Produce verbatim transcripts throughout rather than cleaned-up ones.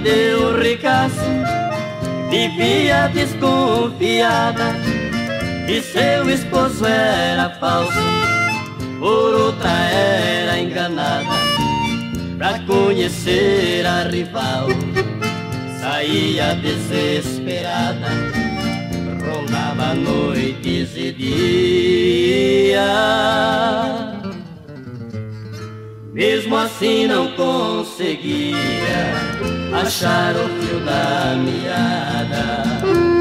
deu ricaço, vivia desconfiada que seu esposo era falso, por outra era enganada. Pra conhecer a rival, saía desesperada, rondava noites e dias. Mesmo assim não conseguia achar o fio da meada.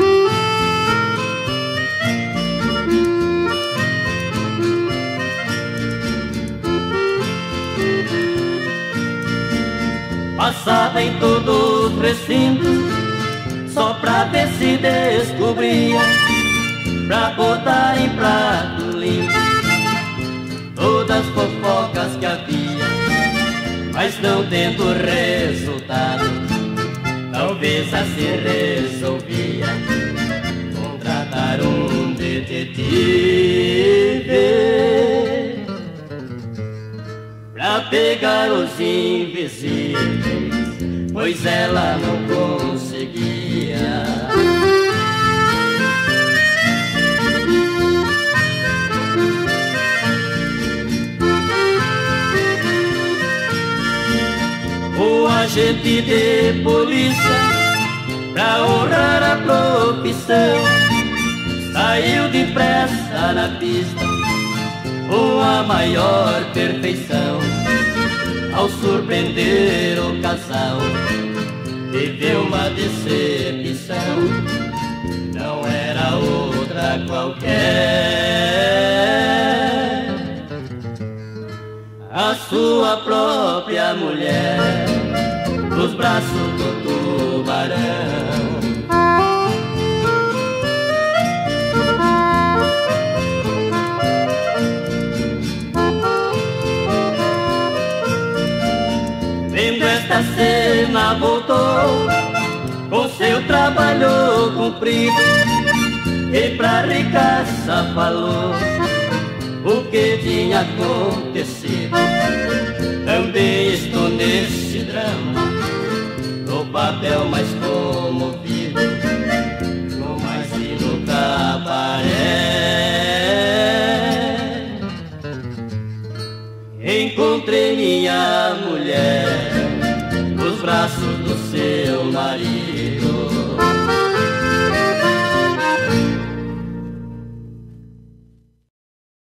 Passava em todos os recintos só pra ver se descobria, pra botar em prato limpo todas as fofocas que havia. Mas não tendo resultado, talvez assim resolvia contratar um detetive pra pegar os invisíveis, pois ela não conseguia. O agente de polícia, pra honrar a profissão, saiu depressa na pista com a maior perfeição. Ao surpreender o casal, viveu uma decepção. Não era outra qualquer, a sua própria mulher, nos braços do tubarão. Vendo esta cena voltou com seu trabalho cumprido e pra ricaça falou o que tinha acontecido. Também estou nesse drama, no papel mais